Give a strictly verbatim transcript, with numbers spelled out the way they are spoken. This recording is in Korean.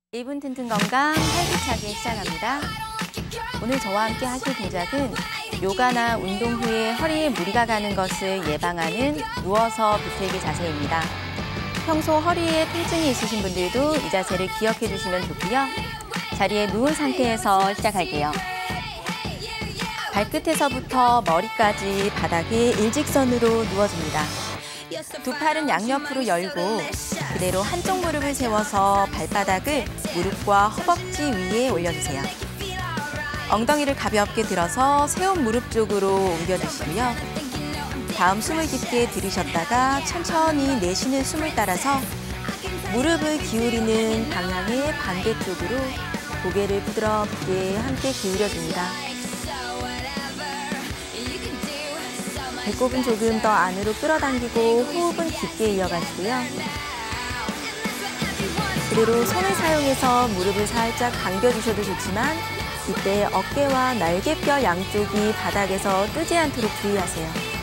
일 분 튼튼 건강 활기차게 시작합니다. 오늘 저와 함께 하실 동작은 요가나 운동 후에 허리에 무리가 가는 것을 예방하는 누워서 비틀기 자세입니다. 평소 허리에 통증이 있으신 분들도 이 자세를 기억해 주시면 좋고요. 자리에 누운 상태에서 시작할게요. 발끝에서부터 머리까지 바닥에 일직선으로 누워줍니다. 두 팔은 양옆으로 열고 그대로 한쪽 무릎을 세워서 발바닥을 무릎과 허벅지 위에 올려주세요. 엉덩이를 가볍게 들어서 세운 무릎 쪽으로 옮겨주시고요. 다음 숨을 깊게 들이셨다가 천천히 내쉬는 숨을 따라서 무릎을 기울이는 방향의 반대쪽으로 고개를 부드럽게 함께 기울여줍니다. 배꼽은 조금 더 안으로 끌어당기고 호흡은 깊게 이어가시고요. 그대로 손을 사용해서 무릎을 살짝 당겨주셔도 좋지만 이때 어깨와 날개뼈 양쪽이 바닥에서 뜨지 않도록 주의하세요.